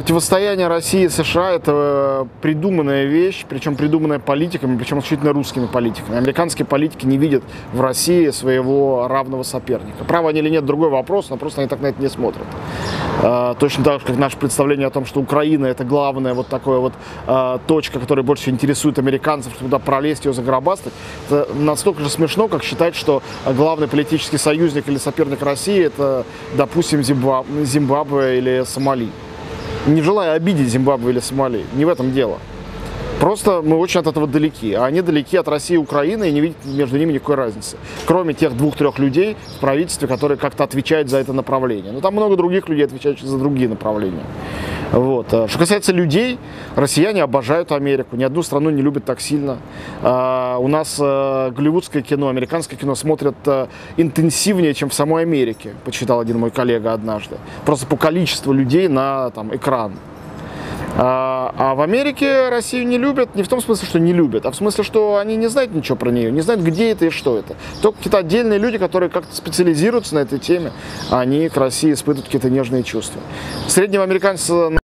Противостояние России и США – это придуманная вещь, причем придуманная политиками, причем исключительно русскими политиками. Американские политики не видят в России своего равного соперника. Правы они или нет – другой вопрос, но просто они так на это не смотрят. Точно так же, как наше представление о том, что Украина – это главная вот такая вот точка, которая больше всего интересует американцев, чтобы туда пролезть, ее загробастать. Это настолько же смешно, как считать, что главный политический союзник или соперник России – это, допустим, Зимбабве или Сомали. Не желая обидеть Зимбабве или Сомали, не в этом дело. Просто мы очень от этого далеки. А они далеки от России и Украины и не видят между ними никакой разницы. Кроме тех 2-3 людей в правительстве, которые как-то отвечают за это направление. Но там много других людей, отвечающих за другие направления. Вот. Что касается людей, россияне обожают Америку. Ни одну страну не любят так сильно. У нас голливудское кино, американское кино смотрят интенсивнее, чем в самой Америке, подсчитал один мой коллега однажды. Просто по количеству людей на экран. А в Америке Россию не любят, не в том смысле, что не любят, а в смысле, что они не знают ничего про нее, не знают, где это и что это. Только какие-то отдельные люди, которые как-то специализируются на этой теме, они к России испытывают какие-то нежные чувства. Среднего американца